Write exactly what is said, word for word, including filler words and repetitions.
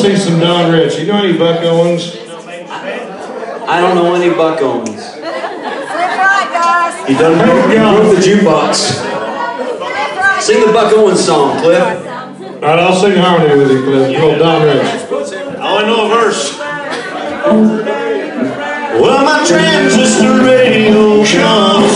see some Don Rich. You know any Buck Owens? I don't know any Buck Owens. He done broke the jukebox. Sing the Buck Owens song, Cliff. All right, I'll sing harmony with you, Cliff. It's called Don Rich. I only know a verse. Well, my transistor radio comes